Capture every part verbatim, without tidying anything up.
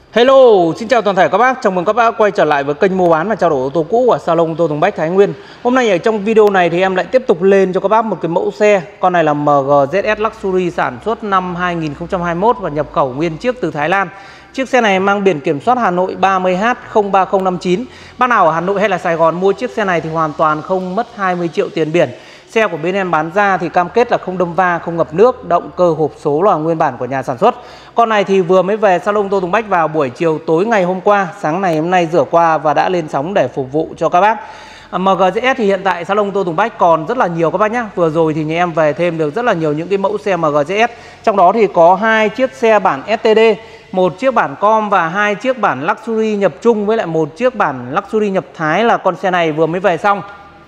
Hello, xin chào toàn thể các bác. Chào mừng các bác quay trở lại với kênh mua bán và trao đổi ô tô cũ của salon ô tô Tùng Bách Thái Nguyên. Hôm nay ở trong video này thì em lại tiếp tục lên cho các bác một cái mẫu xe. Con này là em giê zét ét Luxury sản xuất năm hai nghìn không trăm hai mươi mốt và nhập khẩu nguyên chiếc từ Thái Lan. Chiếc xe này mang biển kiểm soát Hà Nội ba mươi H không ba không năm chín. Bác nào ở Hà Nội hay là Sài Gòn mua chiếc xe này thì hoàn toàn không mất hai mươi triệu tiền biển. Xe của bên em bán ra thì cam kết là không đâm va, không ngập nước, động cơ hộp số là nguyên bản của nhà sản xuất. Con này thì vừa mới về salon ô tô Tùng Bách vào buổi chiều tối ngày hôm qua, sáng này hôm nay rửa qua và đã lên sóng để phục vụ cho các bác. em giê zét thì hiện tại salon ô tô Tùng Bách còn rất là nhiều các bác nhé. Vừa rồi thì nhà em về thêm được rất là nhiều những cái mẫu xe em giê zét. Trong đó thì có hai chiếc xe bản ét tê đê, một chiếc bản com và hai chiếc bản Luxury nhập chung với lại một chiếc bản Luxury nhập Thái là con xe này vừa mới về xong.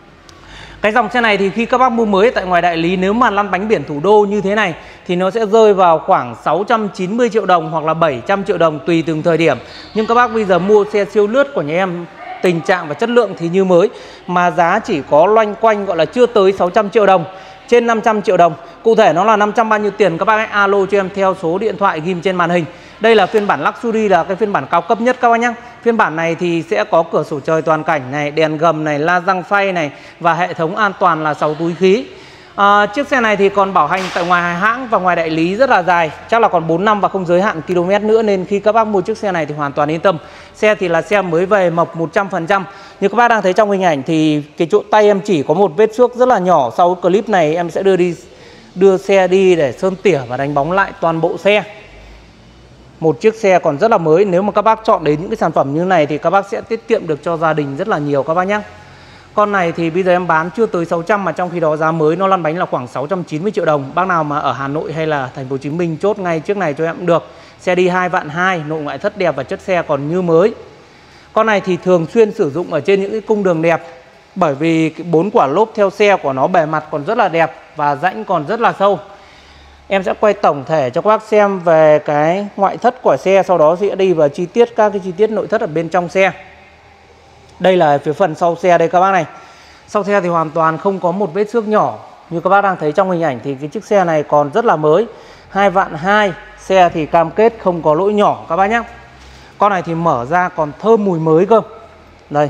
Cái dòng xe này thì khi các bác mua mới tại ngoài đại lý, nếu mà lăn bánh biển thủ đô như thế này thì nó sẽ rơi vào khoảng sáu trăm chín mươi triệu đồng hoặc là bảy trăm triệu đồng tùy từng thời điểm. Nhưng các bác bây giờ mua xe siêu lướt của nhà em, tình trạng và chất lượng thì như mới, mà giá chỉ có loanh quanh gọi là chưa tới sáu trăm triệu đồng, trên năm trăm triệu đồng. Cụ thể nó là năm trăm bao nhiêu tiền các bác hãy alo cho em theo số điện thoại ghim trên màn hình. Đây là phiên bản Luxury, là cái phiên bản cao cấp nhất các bác nhé. Phiên bản này thì sẽ có cửa sổ trời toàn cảnh này, đèn gầm này, la răng phay này và hệ thống an toàn là sáu túi khí. À, chiếc xe này thì còn bảo hành tại ngoài hãng và ngoài đại lý rất là dài, chắc là còn bốn năm và không giới hạn km nữa, nên khi các bác mua chiếc xe này thì hoàn toàn yên tâm. Xe thì là xe mới về mộc một trăm phần trăm. Như các bác đang thấy trong hình ảnh thì cái chỗ tay em chỉ có một vết xước rất là nhỏ. Sau clip này em sẽ đưa đi đưa xe đi để sơn tỉa và đánh bóng lại toàn bộ xe. Một chiếc xe còn rất là mới. Nếu mà các bác chọn đến những cái sản phẩm như này thì các bác sẽ tiết kiệm được cho gia đình rất là nhiều các bác nhé. Con này thì bây giờ em bán chưa tới sáu trăm, mà trong khi đó giá mới nó lăn bánh là khoảng sáu trăm chín mươi triệu đồng. Bác nào mà ở Hà Nội hay là thành phố Hồ Chí Minh chốt ngay chiếc này cho em cũng được. Xe đi hai vạn hai, nội ngoại thất đẹp và chất xe còn như mới. Con này thì thường xuyên sử dụng ở trên những cái cung đường đẹp, bởi vì cái bốn quả lốp theo xe của nó bề mặt còn rất là đẹp và rãnh còn rất là sâu. Em sẽ quay tổng thể cho các bác xem về cái ngoại thất của xe, sau đó sẽ đi vào chi tiết các cái chi tiết nội thất ở bên trong xe. Đây là phía phần sau xe đây các bác này. Sau xe thì hoàn toàn không có một vết xước nhỏ. Như các bác đang thấy trong hình ảnh thì cái chiếc xe này còn rất là mới. Hai vạn hai, xe thì cam kết không có lỗi nhỏ các bác nhé. Con này thì mở ra còn thơm mùi mới cơ. Đây,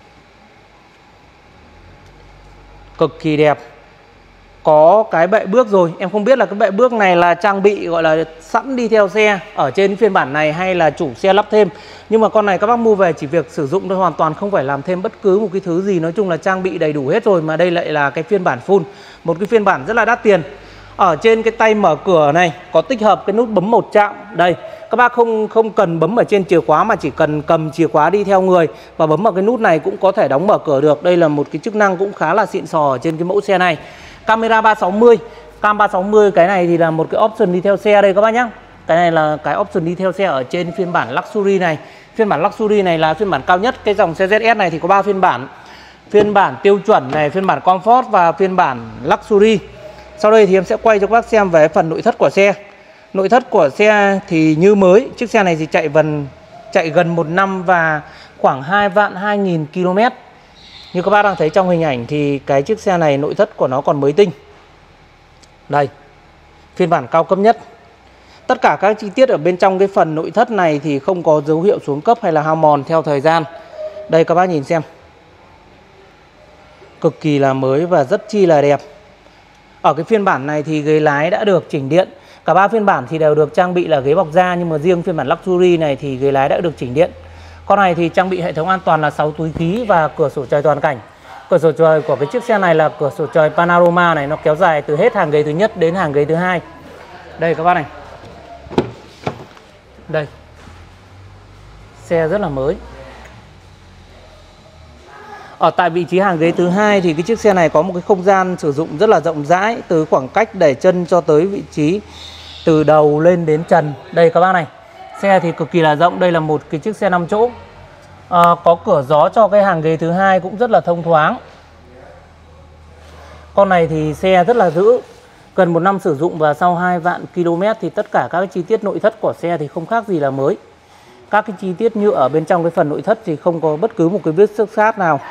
cực kỳ đẹp. Có cái bệ bước rồi. Em không biết là cái bệ bước này là trang bị gọi là sẵn đi theo xe ở trên phiên bản này hay là chủ xe lắp thêm. Nhưng mà con này các bác mua về chỉ việc sử dụng thôi, hoàn toàn không phải làm thêm bất cứ một cái thứ gì. Nói chung là trang bị đầy đủ hết rồi. Mà đây lại là cái phiên bản full, một cái phiên bản rất là đắt tiền. Ở trên cái tay mở cửa này có tích hợp cái nút bấm một chạm. Đây, các bác không không cần bấm ở trên chìa khóa mà chỉ cần cầm chìa khóa đi theo người và bấm vào cái nút này cũng có thể đóng mở cửa được. Đây là một cái chức năng cũng khá là xịn sò ở trên cái mẫu xe này. Camera ba sáu mươi, cam ba sáu mươi, cái này thì là một cái option đi theo xe đây các bác nhé. Cái này là cái option đi theo xe ở trên phiên bản Luxury này. Phiên bản Luxury này là phiên bản cao nhất. Cái dòng xe zét ét này thì có ba phiên bản. Phiên bản tiêu chuẩn này, phiên bản Comfort và phiên bản Luxury. Sau đây thì em sẽ quay cho các bác xem về phần nội thất của xe. Nội thất của xe thì như mới. Chiếc xe này thì chạy gần chạy gần một năm và khoảng hai vạn hai nghìn km. Như các bác đang thấy trong hình ảnh thì cái chiếc xe này nội thất của nó còn mới tinh. Đây, phiên bản cao cấp nhất. Tất cả các chi tiết ở bên trong cái phần nội thất này thì không có dấu hiệu xuống cấp hay là hao mòn theo thời gian. Đây các bác nhìn xem, cực kỳ là mới và rất chi là đẹp. Ở cái phiên bản này thì ghế lái đã được chỉnh điện. Cả ba phiên bản thì đều được trang bị là ghế bọc da, nhưng mà riêng phiên bản Luxury này thì ghế lái đã được chỉnh điện. Con này thì trang bị hệ thống an toàn là sáu túi khí và cửa sổ trời toàn cảnh. Cửa sổ trời của cái chiếc xe này là cửa sổ trời panorama này, nó kéo dài từ hết hàng ghế thứ nhất đến hàng ghế thứ hai. Đây các bác này. Đây, xe rất là mới. Ở tại vị trí hàng ghế thứ hai thì cái chiếc xe này có một cái không gian sử dụng rất là rộng rãi, từ khoảng cách để chân cho tới vị trí từ đầu lên đến trần. Đây các bác này, xe thì cực kỳ là rộng. Đây là một cái chiếc xe năm chỗ. à, Có cửa gió cho cái hàng ghế thứ hai cũng rất là thông thoáng. Con này thì xe rất là giữ, gần một năm sử dụng và sau hai vạn km thì tất cả các chi tiết nội thất của xe thì không khác gì là mới. Các cái chi tiết như ở bên trong cái phần nội thất thì không có bất cứ một cái vết xước sát nào.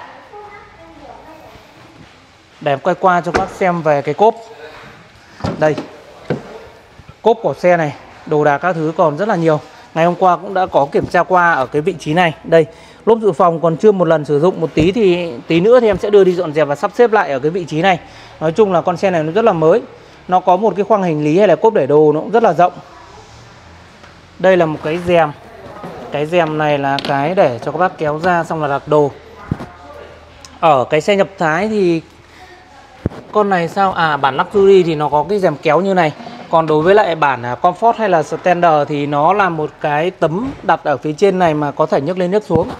Để em quay qua cho các bác xem về cái cốp. Đây, cốp của xe này, đồ đạc các thứ còn rất là nhiều. Ngày hôm qua cũng đã có kiểm tra qua ở cái vị trí này. Đây, lốp dự phòng còn chưa một lần sử dụng, một tí thì tí nữa thì em sẽ đưa đi dọn dẹp và sắp xếp lại ở cái vị trí này. Nói chung là con xe này nó rất là mới. Nó có một cái khoang hành lý hay là cốp để đồ nó cũng rất là rộng. Đây là một cái rèm. Cái rèm này là cái để cho các bác kéo ra xong là đặt đồ. Ở cái xe nhập Thái thì con này sao? À, bản Luxury thì nó có cái rèm kéo như này. Còn đối với lại bản Comfort hay là Standard thì nó là một cái tấm đặt ở phía trên này mà có thể nhấc lên nhấc xuống.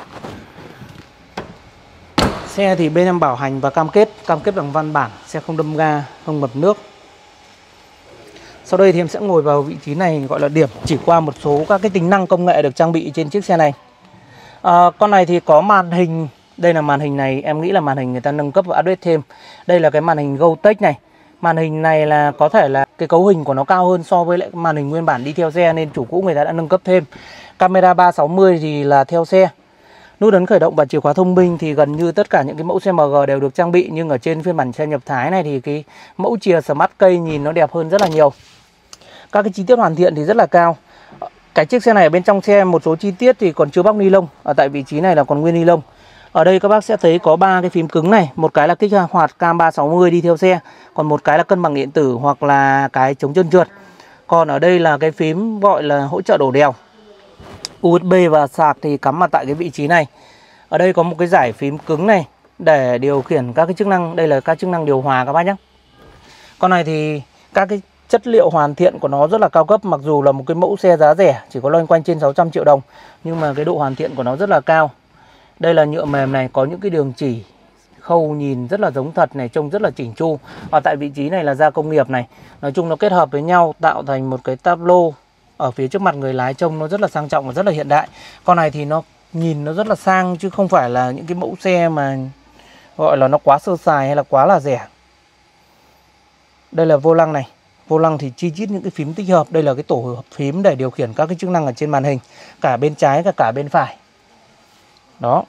Xe thì bên em bảo hành và cam kết, cam kết bằng văn bản, xe không đâm ga, không ngập nước. Sau đây thì em sẽ ngồi vào vị trí này gọi là điểm chỉ qua một số các cái tính năng công nghệ được trang bị trên chiếc xe này. À, con này thì có màn hình, đây là màn hình này, em nghĩ là màn hình người ta nâng cấp và update thêm. Đây là cái màn hình GoTech này. Màn hình này là có thể là cái cấu hình của nó cao hơn so với lại màn hình nguyên bản đi theo xe nên chủ cũ người ta đã nâng cấp thêm. Camera ba sáu mươi thì là theo xe. Nút ấn khởi động và chìa khóa thông minh thì gần như tất cả những cái mẫu xe em giê đều được trang bị, nhưng ở trên phiên bản xe nhập Thái này thì cái mẫu chìa Smart Key nhìn nó đẹp hơn rất là nhiều. Các cái chi tiết hoàn thiện thì rất là cao. Cái chiếc xe này ở bên trong xe một số chi tiết thì còn chưa bóc ni lông, ở tại vị trí này là còn nguyên ni lông. Ở đây các bác sẽ thấy có ba cái phím cứng này, một cái là kích hoạt cam ba sáu mươi đi theo xe, còn một cái là cân bằng điện tử hoặc là cái chống trơn trượt. Còn ở đây là cái phím gọi là hỗ trợ đổ đèo. u ét bê và sạc thì cắm mặt tại cái vị trí này. Ở đây có một cái dải phím cứng này để điều khiển các cái chức năng, đây là các chức năng điều hòa các bác nhé. Con này thì các cái chất liệu hoàn thiện của nó rất là cao cấp, mặc dù là một cái mẫu xe giá rẻ chỉ có loanh quanh trên sáu trăm triệu đồng, nhưng mà cái độ hoàn thiện của nó rất là cao. Đây là nhựa mềm này, có những cái đường chỉ khâu nhìn rất là giống thật này, trông rất là chỉnh chu. Ở tại vị trí này là da công nghiệp này. Nói chung nó kết hợp với nhau tạo thành một cái tableau ở phía trước mặt người lái, trông nó rất là sang trọng và rất là hiện đại. Con này thì nó nhìn nó rất là sang chứ không phải là những cái mẫu xe mà gọi là nó quá sơ sài hay là quá là rẻ. Đây là vô lăng này. Vô lăng thì chi chít những cái phím tích hợp. Đây là cái tổ hợp phím để điều khiển các cái chức năng ở trên màn hình, cả bên trái và cả bên phải. Đó.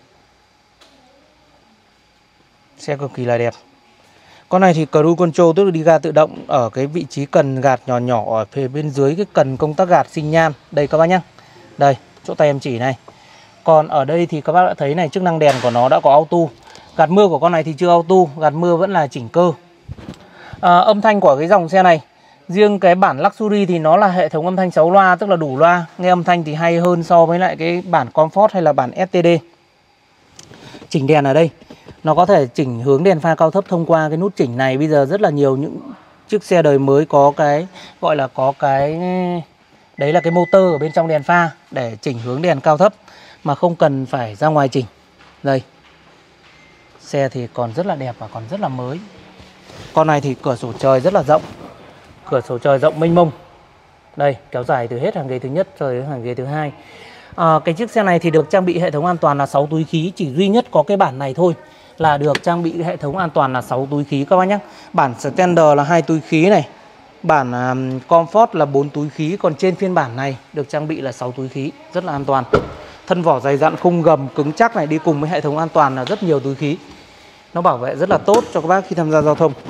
Xe cực kỳ là đẹp. Con này thì cruise control, tức là đi ga tự động, ở cái vị trí cần gạt nhỏ nhỏ ở phía bên dưới cái cần công tắc gạt sinh nhan. Đây các bác nhé. Đây, chỗ tay em chỉ này. Còn ở đây thì các bác đã thấy này, chức năng đèn của nó đã có auto. Gạt mưa của con này thì chưa auto, gạt mưa vẫn là chỉnh cơ. À, âm thanh của cái dòng xe này, riêng cái bản Luxury thì nó là hệ thống âm thanh sáu loa, tức là đủ loa. Nghe âm thanh thì hay hơn so với lại cái bản Comfort hay là bản ét tê đê. Chỉnh đèn ở đây, nó có thể chỉnh hướng đèn pha cao thấp thông qua cái nút chỉnh này. Bây giờ rất là nhiều những chiếc xe đời mới có cái gọi là có cái đấy là cái motor ở bên trong đèn pha để chỉnh hướng đèn cao thấp mà không cần phải ra ngoài chỉnh. Đây, xe thì còn rất là đẹp và còn rất là mới. Con này thì cửa sổ trời rất là rộng, cửa sổ trời rộng mênh mông. Đây, kéo dài từ hết hàng ghế thứ nhất rồi đến hàng ghế thứ hai. À, cái chiếc xe này thì được trang bị hệ thống an toàn là sáu túi khí. Chỉ duy nhất có cái bản này thôi là được trang bị hệ thống an toàn là sáu túi khí các bác nhé. Bản Standard là hai túi khí này, bản um, Comfort là bốn túi khí. Còn trên phiên bản này được trang bị là sáu túi khí, rất là an toàn. Thân vỏ dày dặn, khung gầm cứng chắc này, đi cùng với hệ thống an toàn là rất nhiều túi khí. Nó bảo vệ rất là tốt cho các bác khi tham gia giao thông.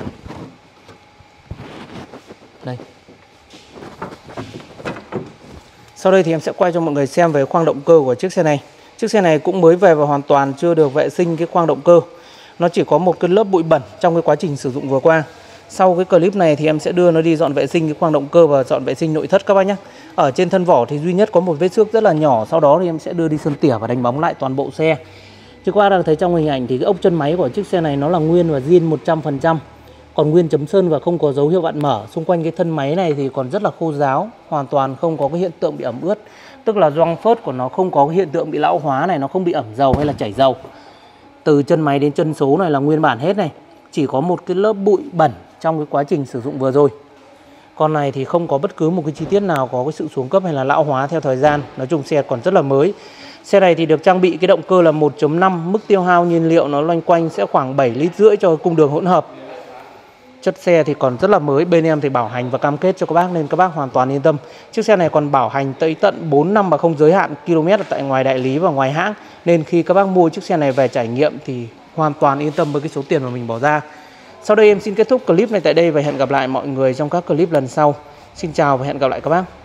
Đây. Sau đây thì em sẽ quay cho mọi người xem về khoang động cơ của chiếc xe này. Chiếc xe này cũng mới về và hoàn toàn chưa được vệ sinh cái khoang động cơ. Nó chỉ có một cái lớp bụi bẩn trong cái quá trình sử dụng vừa qua. Sau cái clip này thì em sẽ đưa nó đi dọn vệ sinh cái khoang động cơ và dọn vệ sinh nội thất các bác nhé. Ở trên thân vỏ thì duy nhất có một vết xước rất là nhỏ. Sau đó thì em sẽ đưa đi sơn tỉa và đánh bóng lại toàn bộ xe. Chứ các bác đang thấy trong hình ảnh thì cái ốc chân máy của chiếc xe này nó là nguyên và zin một trăm phần trăm. Còn nguyên chấm sơn và không có dấu hiệu vặn mở. Xung quanh cái thân máy này thì còn rất là khô ráo, hoàn toàn không có cái hiện tượng bị ẩm ướt. Tức là gioăng phớt của nó không có cái hiện tượng bị lão hóa này, nó không bị ẩm dầu hay là chảy dầu. Từ chân máy đến chân số này là nguyên bản hết này. Chỉ có một cái lớp bụi bẩn trong cái quá trình sử dụng vừa rồi. Con này thì không có bất cứ một cái chi tiết nào có cái sự xuống cấp hay là lão hóa theo thời gian. Nói chung xe còn rất là mới. Xe này thì được trang bị cái động cơ là một chấm năm. Mức tiêu hao nhiên liệu nó loanh quanh sẽ khoảng bảy lít rưỡi cho cung đường hỗn hợp. Chất xe thì còn rất là mới. Bên em thì bảo hành và cam kết cho các bác nên các bác hoàn toàn yên tâm. Chiếc xe này còn bảo hành tới tận bốn năm và không giới hạn km ở tại ngoài đại lý và ngoài hãng. Nên khi các bác mua chiếc xe này về trải nghiệm thì hoàn toàn yên tâm với cái số tiền mà mình bỏ ra. Sau đây em xin kết thúc clip này tại đây và hẹn gặp lại mọi người trong các clip lần sau. Xin chào và hẹn gặp lại các bác.